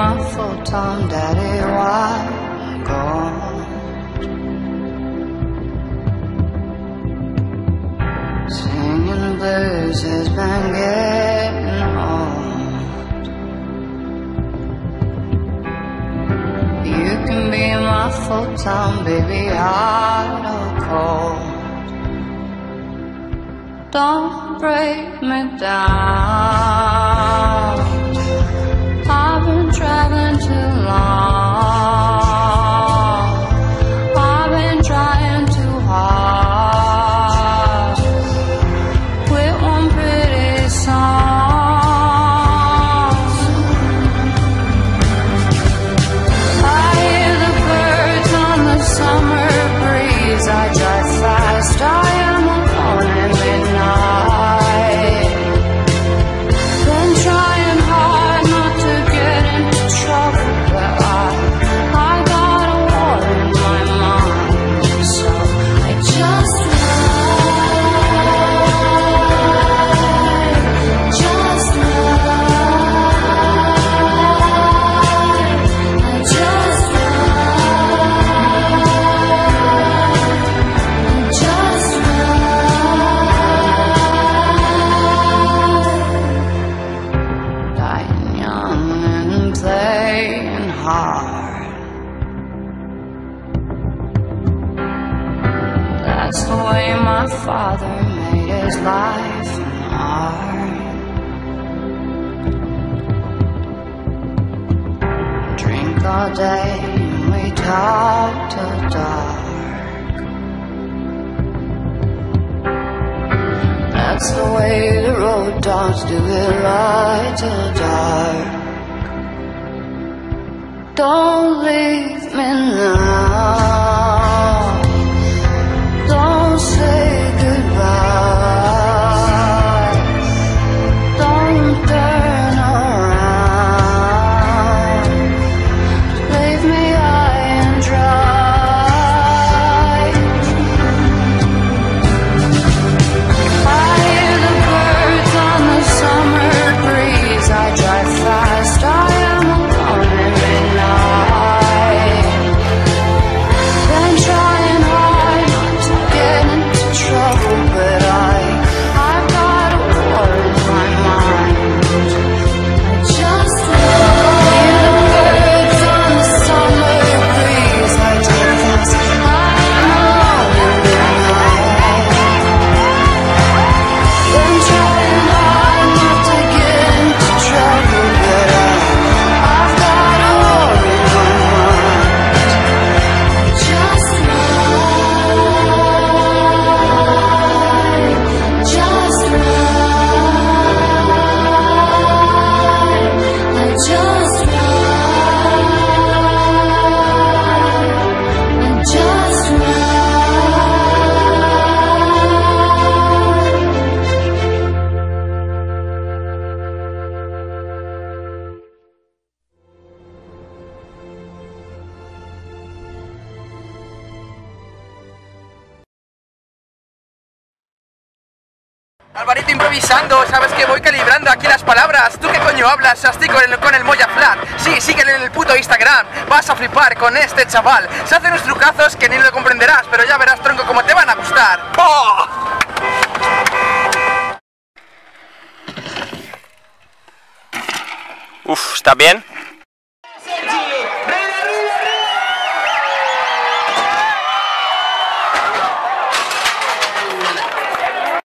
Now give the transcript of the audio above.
my full-time daddy, why gone? Singing blues has been getting old. You can be my full-time baby, hot or cold. Don't break me down. I've been traveling too long. I've been trying too hard with one pretty song. I hear the birds on the summer breeze. I drive fast, I am alone at midnight. Been trying hard not to get into trouble, but I got a war in my mind, so I just ride, just ride, I just ride, just ride. Dying young and playing hard. That's the way my father made his life and art. Drink all day and we talk till dark. That's the way the road dogs do it, right till dark. Don't leave me now. Don't say goodbye. Don't turn around. Leave me high and dry. I hear the birds on the summer breeze. I drive fast, I am alone at midnight. Been trying hard not to get into trouble, but I've got a war in my mind. I just hear the birds on the summer breeze. I drive fast, I am alone at midnight. Been trying hard not to get into trouble, but I've got a war in my mind. I just ride, just ride, I just ride, I just ride. Alvarito improvisando, sabes que voy calibrando aquí las palabras. ¿Tú qué coño hablas? Estoy con el Moya Flat. Sí, síguele en el puto Instagram. Vas a flipar con este chaval. Se hacen unos trucazos que ni lo comprenderás, pero ya verás, tronco, cómo te van a gustar. ¡Oh! Uf, ¿estás bien?